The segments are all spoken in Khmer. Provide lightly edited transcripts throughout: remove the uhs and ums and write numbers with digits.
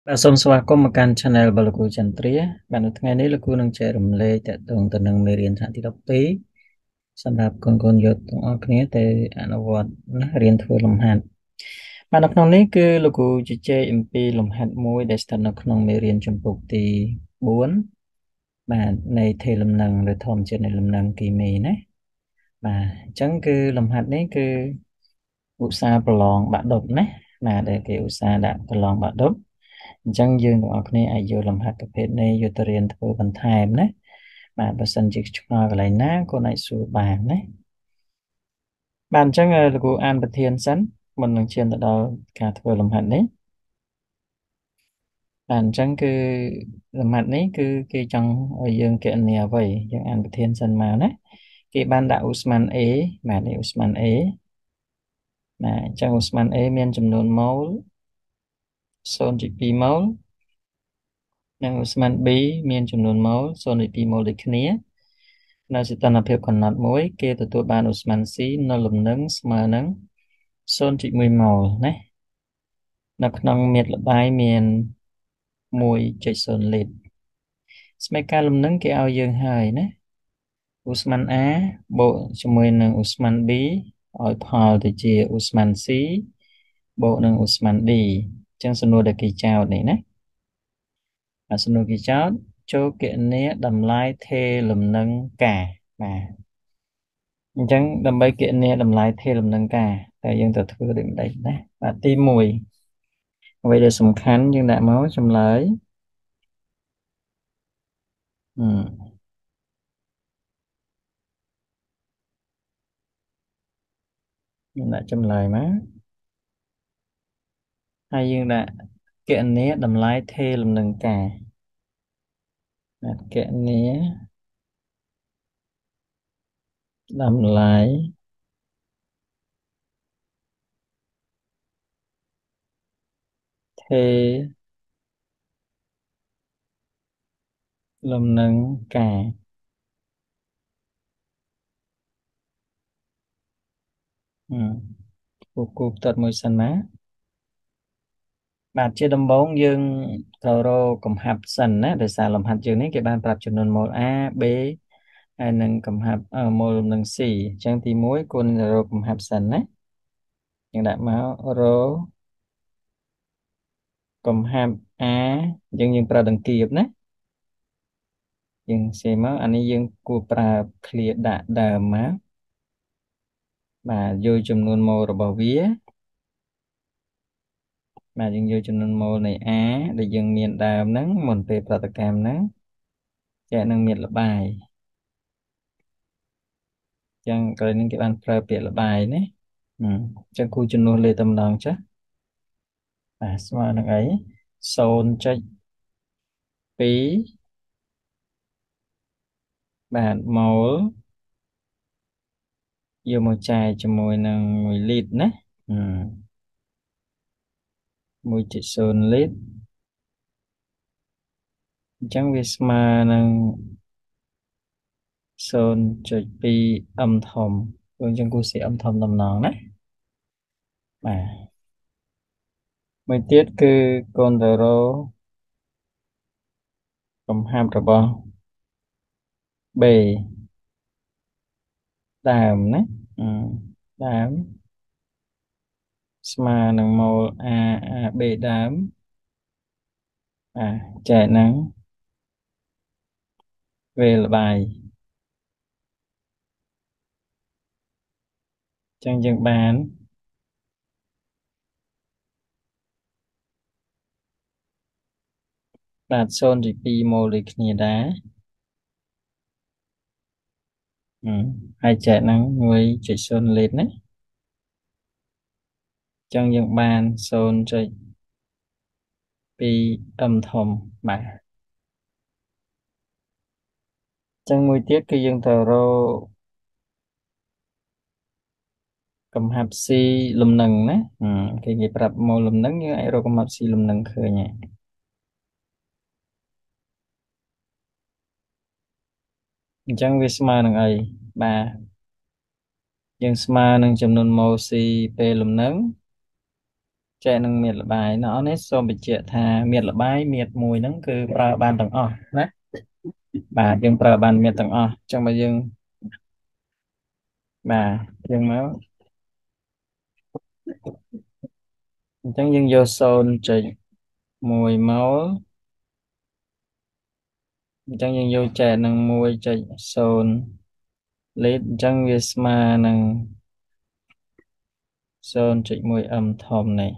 បាទសូមស្វាគមន៍មកកាន់ Channel របស់លោកគ្រូចន្ទ្រាបាទនៅថ្ងៃនេះលោកគ្រូនឹងចែករំលែកតកតងទៅនឹងមេរៀនថ្នាក់ទី12សម្រាប់កូនៗយកទាំងអស់គ្នាទៅអនុវត្តណារៀនធ្វើលំហាត់បាទនៅក្នុងនេះគឺលោកគ្រូជជែកអំពីលំហាត់មួយដែលស្ថិតនៅក្នុងមេរៀនចម្ពោះទី4បាទនៃថេរលំនឹងឬធម្មជាតិនៃលំនឹងគីមីណាបាទអញ្ចឹងគឺលំហាត់នេះគឺឧស្សាហ៍ប្រឡងបាក់ឌុបណាបាទដែលគេឧស្សាហ៍ដាក់ប្រឡងបាក់ឌុបអញ្ចឹងយើងទាំងអស់គ្នាអាចយកលំហាត់ប្រភេទនេះយកទៅរៀនធ្វើបន្ថែមណាបាទបើសិនជាឆ្ងល់កន្លែងណាក៏អាចសួរបានណាបាទអញ្ចឹងលោកគ្រូអានប្រធានសិនមុននឹងឈានទៅដល់ការធ្វើលំហាត់នេះបាទអញ្ចឹងគឺលំហាត់នេះគឺគេចង់ឲ្យយើងគណនាអ្វីយើងអានប្រធានសិនមកណាគេបានដាក់ឧស្ម័ន A បាទនេះឧស្ម័ន A បាទអញ្ចឹងឧស្ម័ន A មានចំនួនម៉ូល0.2ម៉ូលនិងឧស្ម័ន B មានចំនួនម៉ូល0.2ម៉ូលដូចគ្នានៅសីតុណ្ហភាពកំណត់មួយគេទទួលបានឧស្ម័ន C នៅលំនឹងស្មើនឹង0.1ម៉ូលណានៅក្នុងមាត្រល្បាយមាន1.0លីត្រស្មេការលំនឹងគេឲ្យយើងហើយណាឧស្ម័ន A បូកជាមួយនឹងឧស្ម័ន B ឲ្យផលទៅជាឧស្ម័ន C បូកនឹងឧស្ម័ន D អញ្ចឹងសំណួរដែលគេចោទនេះណាសំណួរគេចោទចូលគណនាតម្លៃថេរលំនឹងការបាទអញ្ចឹងដើម្បីគណនាតម្លៃថេរលំនឹងការតែយើងត្រូវធ្វើដូចម្ដេចណាបាទទី1អ្វីដែលសំខាន់យើងដាក់មកចម្លើយយើងដាក់ចម្លើយមកហើយយើងដាក់គណនាតម្លៃថេរលំនឹងការគណនាតម្លៃថេរលំនឹងការគូផ្ទាត់មួយសិនណាបាទជាដំបូងយើងត្រូវរកកំហាប់សិនណាដោយសារលំហាត់យើងនេះគេបានប្រាប់ចំនួនម៉ូល A B ហើយនឹងកំហាប់ម៉ូលលំនឹង C អញ្ចឹងទី1គូនរកកំហាប់សិនណាយើងដាក់មករកកំហាប់ A យើងប្រើដង្កៀបណាយើងសេមកអានេះយើងគួរប្រើឃ្លាដាក់ដើមមកបាទយកចំនួនម៉ូលរបស់វាបាទយើងយកចំនួនម៉ូលនៃ A ដែលយើងមានដើមហ្នឹងមុនពេលប្រតិកម្មហ្នឹងចែកនឹងមាត្រល្បាយអញ្ចឹងក្រោយនេះគេបានប្រើពាក្យល្បាយណាអញ្ចឹងគូចំនួនលេខតែម្ដងចាស់បាទស្មើនឹងអី0.2បាទម៉ូលយកមកចែកជាមួយនឹង1លីត្រណា1.0លីត្រអញ្ចឹងវាស្មើនឹង0.2អឹមធំអញ្ចឹងគូសេអឹមធំតំណងណាបាទមួយទៀតគឺកូនតារ៉ូកំហាប់របស់ B ដើមណាដើមស្មើនឹងម៉ូល AB ដើមចែកនឹងវេលបាយអញ្ចឹងយើងបានបាទ0.2ម៉ូលដូចគ្នាដែរហើយចែកនឹង1.0លីត្រណាអញ្ចឹងយើងបាន0.2អឹមធំបាទអញ្ចឹងមួយទៀតគឺយើងត្រូវរកកំហាប់ C លំនឹងណាគេប្រាប់ម៉ូលលំនឹងយើងអាចរកកំហាប់ C លំនឹងឃើញហើយអញ្ចឹងវាស្មើនឹងអីបាទយើងស្មើនឹងចំនួនម៉ូល C ពេលលំនឹងចែនឹងមានលបាយណោះនេះសូមបញ្ជាក់ថាមានលបាយមានមួយហ្នឹងគឺប្រើបានទាំងអស់ណាបាទយើងប្រើបានមានទាំងអស់អញ្ចឹងបើយើងបាទយើងមកអញ្ចឹងយើងយក0.1ម៉ូលអញ្ចឹងយើងយកចែកនឹង1.0លីត្រអញ្ចឹងវាស្មើនឹង0.1អឹមធំនេះ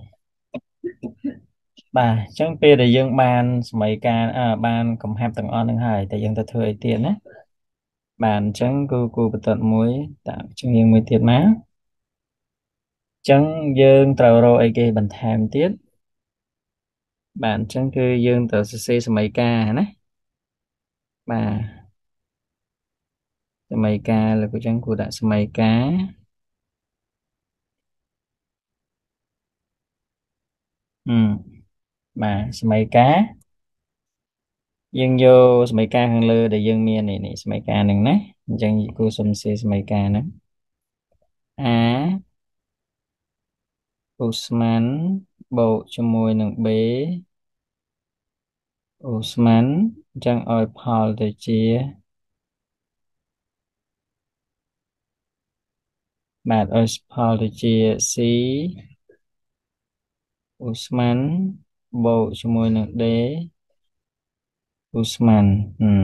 បាទអញ្ចឹងពេលដែលយើងបានសមីការបានកំហាប់ទាំងអស់នឹងហើយតែយើងទៅធ្វើអីទៀតណាបាទអញ្ចឹងគូបន្ទាត់មួយតាមជំនាញមួយទៀតមកអញ្ចឹងយើងត្រូវរកអីគេបន្ថែមទៀតបាទអញ្ចឹងគឺយើងត្រូវសរសេរសមីការណាបាទសមីការលើកអញ្ចឹងគួរដាក់សមីការអឺបាទសមីការយើងយកសមីការខាងលើដែលយើងមាននេះសមីការហ្នឹងណាអញ្ចឹងគួរសុំសរសេរសមីការហ្នឹងA ឧស្ម័នបូកជាមួយនឹង B ឧស្ម័នអញ្ចឹងឲ្យផលទៅជាបាទឲ្យផលទៅជា C ឧស្ម័នបូកជាមួយនឹង D ឧស្ម័ន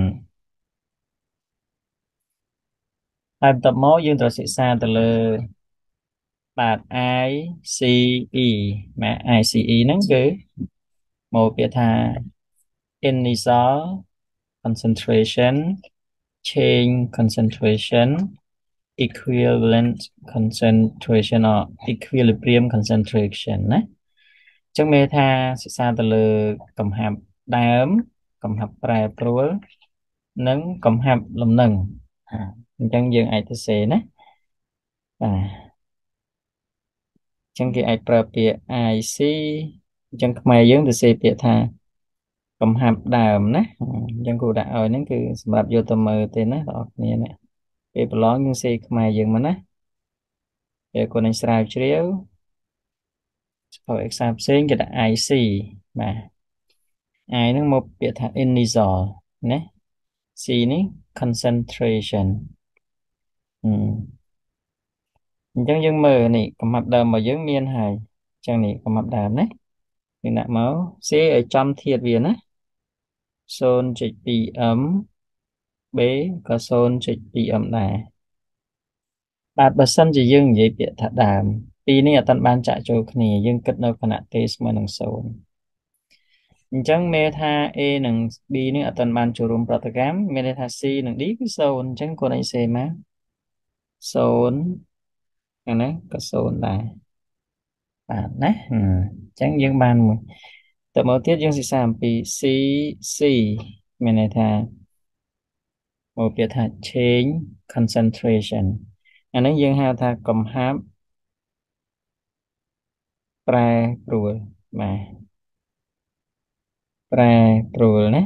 ហើយបន្ទាប់មកយើងត្រូវសិក្សាទៅលើបាទ ICE បាទ ICE ហ្នឹងគឺមកពាក្យថា initial concentration change concentration equivalent concentration or equilibrium concentration ណាអញ្ចឹងមានថាសិក្សាទៅលើកំហាប់ដើមកំហាប់ប្រែប្រួលនិងកំហាប់លំនឹងអញ្ចឹងយើងអាចទៅសេណាបាទអញ្ចឹងគេអាចប្រើពាក្យ IC អញ្ចឹងខ្មែរយើងទៅសេពាក្យថាកំហាប់ដើមណាអញ្ចឹងគួរដាក់ឲ្យហ្នឹងគឺសម្រាប់យកទៅមើលទេណាបងប្អូនគ្នាណាពេលប្រឡងយើងសេខ្មែរយើងមកណាពេលគាត់នឹងស្រាវជ្រាវស្គាល់ exam ផ្សេងគេដាក់ IC បាទ I ហ្នឹងមកពាក្យថា initial ណា C នេះ concentration អញ្ចឹងយើងមើលនេះកំហាប់ដើមរបស់យើងមានហើយអញ្ចឹងនេះកំហាប់ដើមណាយើងដាក់មក C ឲ្យចំធាតុវាណា0.2 អឹម B ក៏0.2 អឹមដែរបាទបើសិនជាយើងនិយាយពាក្យថាដើមពីរនេះអត់ទាន់បានចាក់ចូលគ្នាយើងគិតនៅខណៈទេស្មើនឹង0អញ្ចឹងមេថា A និង B នេះអត់ទាន់បានចូលរួមប្រតិកម្មមានន័យថា C និង D គឺ0អញ្ចឹងគាត់ឲ្យសេមក0អានេះក៏0ដែរបាទណាអញ្ចឹងយើងបានមួយតមកទៀតយើងសិក្សាអំពី C មានន័យថាមកពាក្យថា change concentration អានេះយើងហៅថាកំហាប់ប្រែប្រួលបាទប្រែប្រួលណា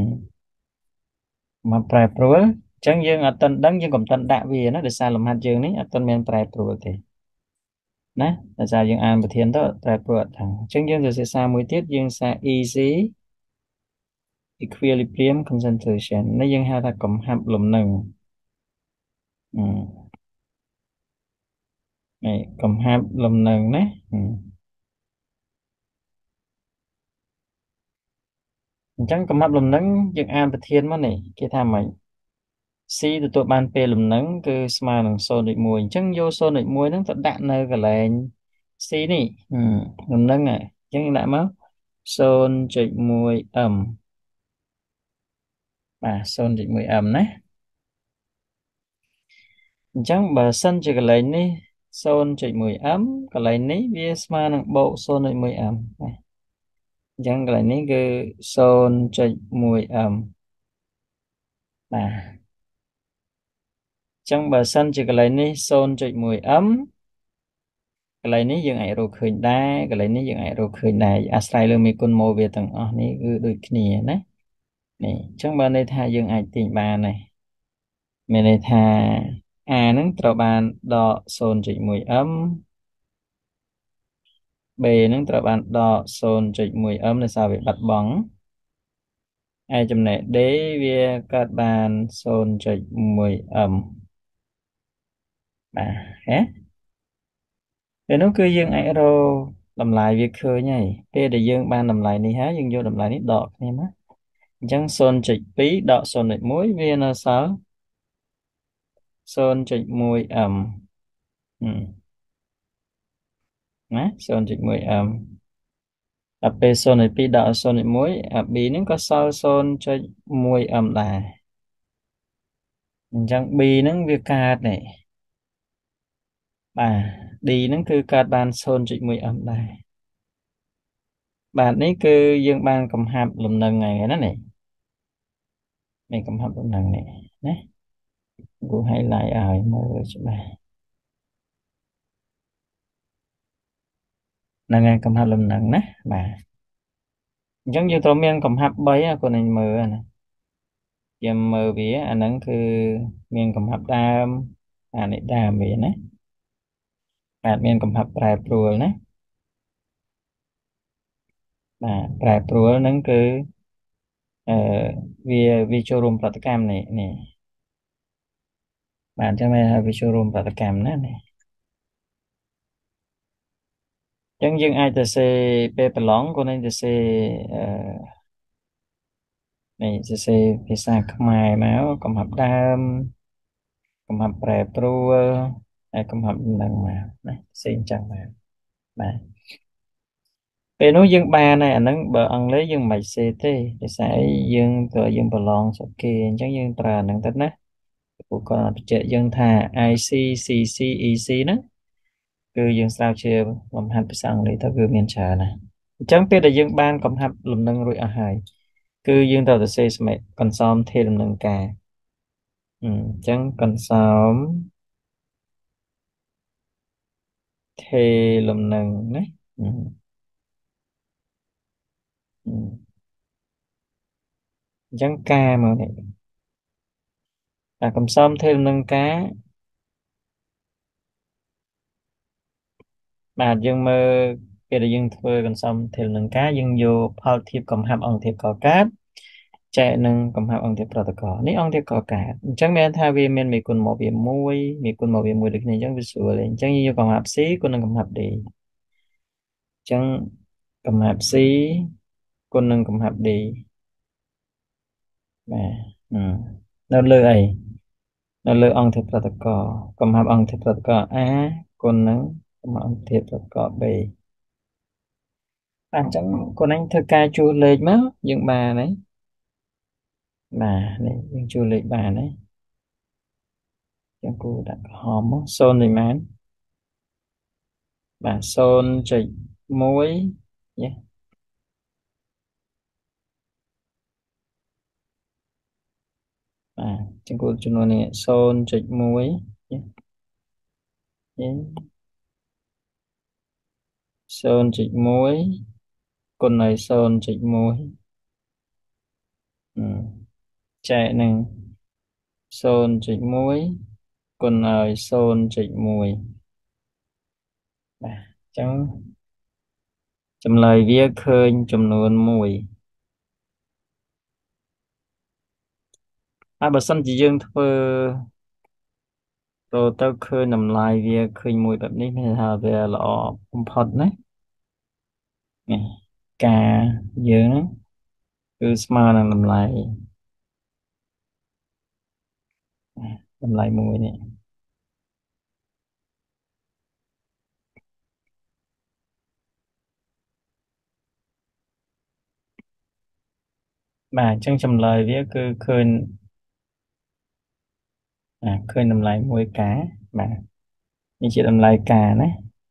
មកប្រែប្រួលអញ្ចឹងយើងអត់ទាន់ដឹងយើងកុំទាន់ដាក់វាណាដោយសារលំហាត់យើងនេះអត់ទាន់មានប្រែប្រួលទេណាដោយសារយើងអានប្រធានទៅប្រែប្រួលអត់ដឹងអញ្ចឹងយើងទៅសិក្សាមួយទៀតយើងសិក្សា easy equilibrium concentration នេះយើងហៅថាកំហាប់លំនឹងនេះកំហាប់លំនឹងណាអញ្ចឹងកំហាប់លំនឹងយើងអានប្រធានមកនេះគេថាម៉េច C ទទួលបានពេលលំនឹងគឺស្មើនឹង0.1អញ្ចឹងយក0.1ហ្នឹងទៅដាក់នៅកន្លែង C នេះលំនឹងអញ្ចឹងដាក់មក0.1 អឹមបាទ0.1អឹមណាអញ្ចឹងបើសិនជាកន្លែងនេះ0.1អឹមកន្លែងនេះវាស្មើនឹងបូក0.1អឹមបាទអញ្ចឹងកន្លែងនេះគឺ0.1អឹមបាទអញ្ចឹងបើសិនជាកន្លែងនេះ0.1អឹមកន្លែងនេះយើងអាចរកឃើញដែរកន្លែងនេះយើងអាចរកឃើញដែរអាស្រ័យលើមេគុណម៉ូវាទាំងអស់នេះគឺដូចគ្នាណានេះអញ្ចឹងបើន័យថាយើងអាចទាញបានហើយមានន័យថា A ហ្នឹងត្រូវបានដក0.1អឹម B នឹងត្រូវបានដក0.1 ohm ដោយសារវាបាត់បង់ហើយចំណែក D វាកើតបាន0.1 ohm បាទហេពេលនោះគឺយើងអាចរកតម្លៃវាឃើញហើយពេលដែលយើងបានតម្លៃនេះហើយយើងយកតម្លៃនេះដកគ្នាមកអញ្ចឹង0.2ដក0.1វានៅសល់0.1 ohm ណា0.1 ohm ដល់ពេល0.2ដក0.1អា B ហ្នឹងក៏សល់0.1 ohm ដែរអញ្ចឹង B ហ្នឹងវាកើតនេះបាទ D ហ្នឹងគឺកើតបាន0.1 ohm ដែរបាទនេះគឺយើងបានកំហាប់លំនឹងហើយណានេះនេះកំហាប់លំនឹងនេះណាគូ highlight ឲ្យមើលច្បាស់ហ្នឹងហើយកំហាប់លំនឹងណាបាទអញ្ចឹងយើងត្រូវមានកំហាប់3ណាគាត់នឹងមើលណាយើងមើលវាអាហ្នឹងគឺមានកំហាប់ដើមអានេះដើមវាណាបាទមានកំហាប់ប្រែប្រួលណាបាទប្រែប្រួលហ្នឹងគឺអឺវាចូលរួមប្រតិកម្មនេះបាទអញ្ចឹងមានថាវាចូលរួមប្រតិកម្មណានេះអញ្ចឹងយើងអាចទៅសេពេលប្រឡងក៏នឹងទៅសេអឺនេះសរសេរភាសាខ្មែរមកកំហាប់ដើមកំហាប់ប្រែប្រួលហើយកំហាប់ដំណឹងមកណាផ្សេងចឹងមកបាទពេលនោះយើងបានហើយអាហ្នឹងបើអង់គ្លេសយើងមិនបាច់សេទេភាសាអីយើងក៏យើងប្រឡងស្រុកគេអញ្ចឹងយើងប្រើអាហ្នឹងទៅណាពួកគាត់បញ្ជាក់យើងថា IC CC EC ហ្នឹងគឺយើងស្រាវជ្រាវលំហាត់ភាសាអង់គ្លេសទៅគឺមានច្រើនណាស់អញ្ចឹងពេលដែលយើងបានកំហាប់លំនឹងរួចអស់ហើយគឺយើងត្រូវទៅសេសម្រាប់កន្សំធាតុលំនឹងការអញ្ចឹងកន្សំថេលំនឹងណាអឺអញ្ចឹងការមកនេះតែកំសំថេលំនឹងការបាទយើងមើលពេលដែលយើងធ្វើកន្សំថេលំនឹងការយើងយកផលធៀបកំហាប់អង្គធាតុកកើតចែកនឹងកំហាប់អង្គធាតុប្រតិករនេះអង្គធាតុកកើតអញ្ចឹងមានថាវាមានមេគុណមកវាមួយមេគុណមកវាមួយដូចគ្នាអញ្ចឹងវាស្រួលទេអញ្ចឹងយើងយកកំហាប់ C គុណនឹងកំហាប់ D អញ្ចឹងកំហាប់ C គុណនឹងកំហាប់ D បាទអឺនៅលើអីនៅលើអង្គធាតុប្រតិករកំហាប់អង្គធាតុប្រតិករ A គុណនឹងកំហាប់អង្គធាតុប្រតិករ B បាទអញ្ចឹងគុណនឹងធ្វើការជួសលេខមកយើងបានហើយបាទនេះយើងជួសលេខបានហើយយើងគូដាក់ក្រហមមក0នេះមែនបាទ0.1យេបាទចឹងគូចំនួននេះ0.1យេយេ0.1គុណឲ្យ0.1ចែកនឹង0.1គុណឲ្យ0.1បាទអញ្ចឹងចម្លើយវាឃើញចំនួន1ហើយបើសិនជាយើងធ្វើទៅឃើញតម្លៃវាឃើញមួយបែបនេះមានថាវាល្អបំផុតណានេះការយើងគឺស្មើនឹងតម្លៃមួយនេះបាទអញ្ចឹងចម្លើយវាគឺឃើញឃើញតម្លៃមួយការបាទនេះជាតម្លៃការណា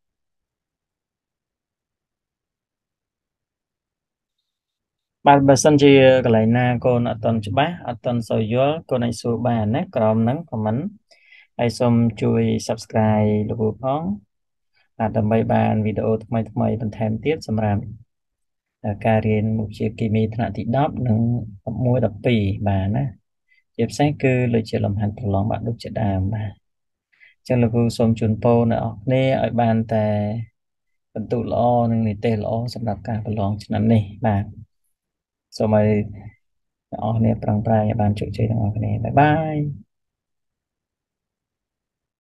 បាទបើសិនជាកន្លែងណាកូនអត់តន់ច្បាស់អត់តន់សូវយល់កូនអាចសួរបានណាក្រោមហ្នឹង comment ហើយសូមជួយ subscribe លោកគ្រូផងដើម្បីបានវីដេអូថ្មីបន្ថែមទៀតសម្រាប់ការរៀនមុខវិជ្ជាគីមីថ្នាក់ទី10និង11 12បាទណាជាពិសេសគឺដូចជាលំហាត់ប្រឡងបាក់ឌុបជាដើមបាទអញ្ចឹងលោកគ្រូសូមជូនពរអ្នកនរគ្នាឲ្យបានតែបន្ទូល្អនិងនីតិល្អសម្រាប់ការប្រឡងឆ្នាំនេះបាទសូមឲ្យអ្នកនរគ្នាប្រឹងប្រែងឲ្យបានជោគជ័យទាំងអស់គ្នាបាយបាយ